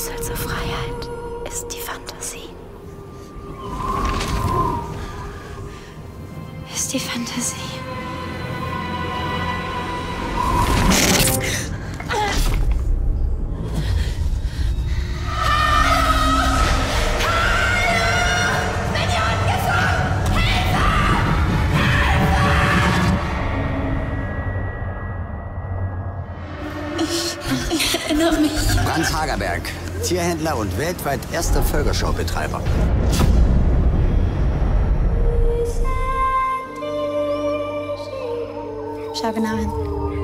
Schlüssel zur Freiheit ist die Fantasie. Ist die Fantasie. Ich erinnere mich. Franz Hagerberg, Tierhändler und weltweit erster Völkerschaubetreiber. Schau genau hin.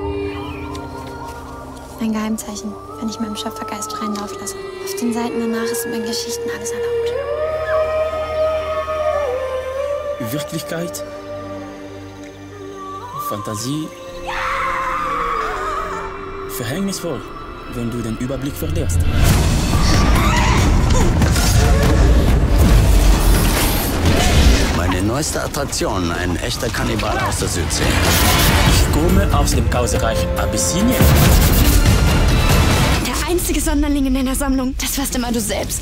Mein Geheimzeichen, wenn ich meinem Schöpfergeist freien Lauf lasse. Auf den Seiten danach ist in meinen Geschichten alles erlaubt. Wirklichkeit, Fantasie, verhängnisvoll, wenn du den Überblick verlierst. Meine neueste Attraktion, ein echter Kannibal aus der Südsee. Ich komme aus dem Kaiserreich Abyssinien. Der einzige Sonderling in deiner Sammlung, das warst immer du selbst.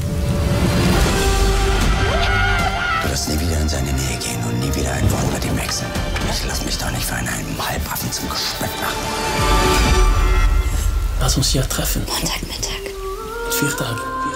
Du wirst nie wieder in seine Nähe gehen und nie wieder ein Wort mit ihm wechseln. Ich lass mich doch nicht für einen Halbaffen zum Gespött machen. Lass uns hier treffen. Montagmittag. In 4 Tagen.